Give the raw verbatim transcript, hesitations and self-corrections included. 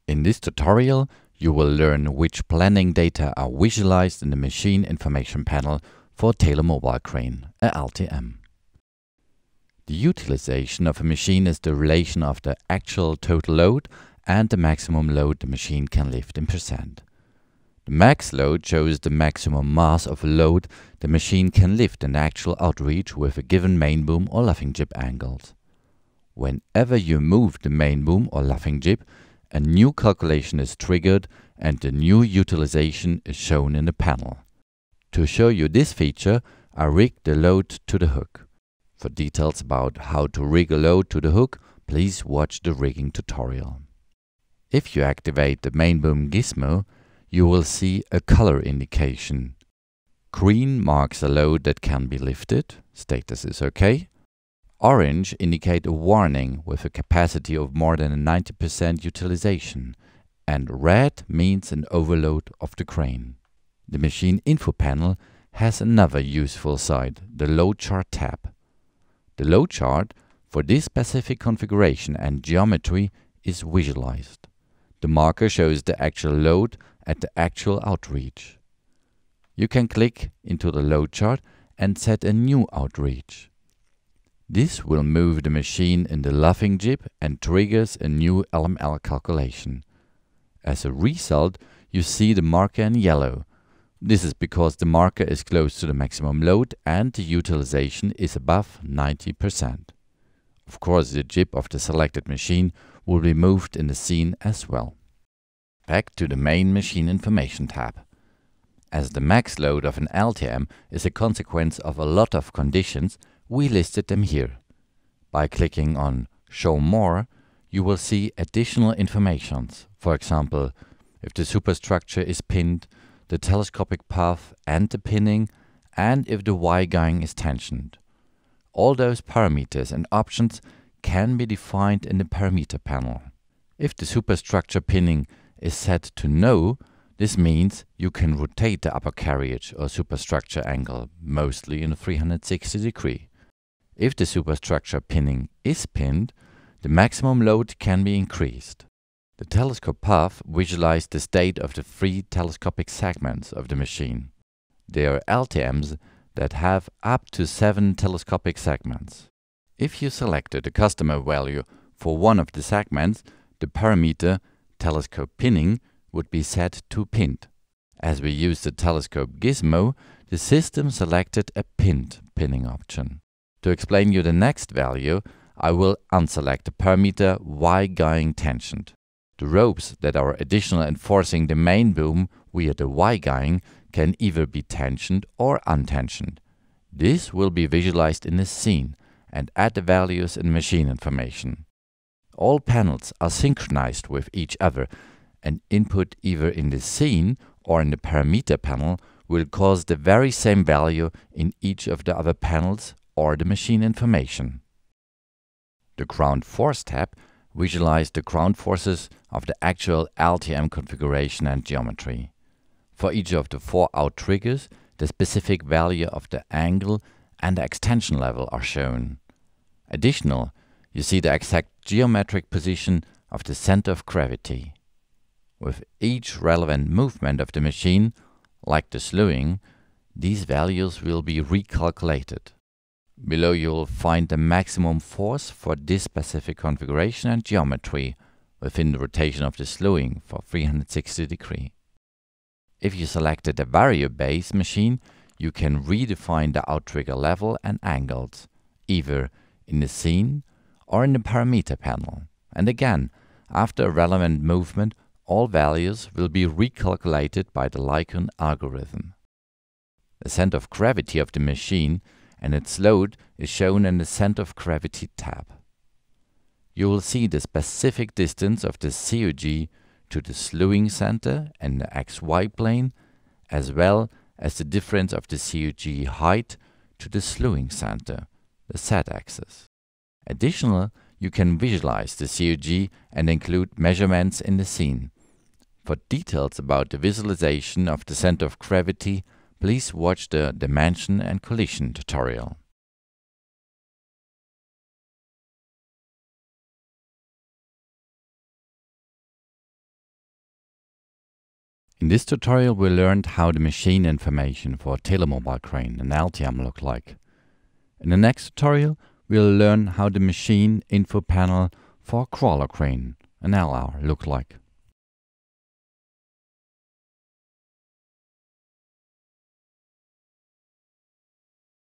In this tutorial, you will learn which planning data are visualized in the Machine Information Panel for Taylor Mobile Crane, a L T M. The utilization of a machine is the relation of the actual total load and the maximum load the machine can lift in percent. The max load shows the maximum mass of a load the machine can lift in actual outreach with a given main boom or luffing jib angles. Whenever you move the main boom or luffing jib, a new calculation is triggered and the new utilization is shown in the panel. To show you this feature, I rigged the load to the hook. For details about how to rig a load to the hook, please watch the rigging tutorial. If you activate the main boom gizmo, you will see a color indication. Green marks a load that can be lifted, status is OK. Orange indicate a warning with a capacity of more than ninety percent utilization, and red means an overload of the crane. The Machine Info panel has another useful side, the Load Chart tab. The load chart for this specific configuration and geometry is visualized. The marker shows the actual load at the actual outreach. You can click into the load chart and set a new outreach. This will move the machine in the luffing jib and triggers a new L M L calculation. As a result, you see the marker in yellow. This is because the marker is close to the maximum load and the utilization is above ninety percent. Of course, the jib of the selected machine will be moved in the scene as well. Back to the main Machine Information tab. As the max load of an L T M is a consequence of a lot of conditions, we listed them here. By clicking on Show More, you will see additional informations. For example, if the superstructure is pinned, the telescopic path and the pinning, and if the Y-guying is tensioned. All those parameters and options can be defined in the parameter panel. If the superstructure pinning is set to No, this means you can rotate the upper carriage or superstructure angle, mostly in a three hundred sixty degree. If the superstructure pinning is pinned, the maximum load can be increased. The telescope path visualizes the state of the three telescopic segments of the machine. There are L T Ms that have up to seven telescopic segments. If you selected a customer value for one of the segments, the parameter telescope pinning would be set to pinned. As we use the telescope gizmo, the system selected a pinned pinning option. To explain you the next value, I will unselect the parameter Y-guying tensioned. The ropes that are additional enforcing the main boom via the Y-guying can either be tensioned or untensioned. This will be visualized in the scene and add the values in Machine Information. All panels are synchronized with each other, and input either in the scene or in the parameter panel will cause the very same value in each of the other panels or the Machine Information. The Ground Force tab visualizes the ground forces of the actual L T M configuration and geometry. For each of the four out triggers, the specific value of the angle and the extension level are shown. Additionally, you see the exact geometric position of the center of gravity. With each relevant movement of the machine, like the slewing, these values will be recalculated. Below you will find the maximum force for this specific configuration and geometry within the rotation of the slewing for three hundred sixty degree. If you selected a vario-based machine, you can redefine the outrigger level and angles, either in the scene or in the parameter panel. And again, after a relevant movement, all values will be recalculated by the LICCON algorithm. The center of gravity of the machine and its load is shown in the Center of Gravity tab. You will see the specific distance of the C O G to the slewing center and the X Y plane, as well as the difference of the C O G height to the slewing center, the Z-axis. Additionally, you can visualize the C O G and include measurements in the scene. For details about the visualization of the center of gravity, please watch the Dimension and Collision tutorial. In this tutorial we learned how the machine information for a tailor-mobile crane, an L T M, look like. In the next tutorial we'll learn how the machine info panel for a crawler crane, an L R, look like.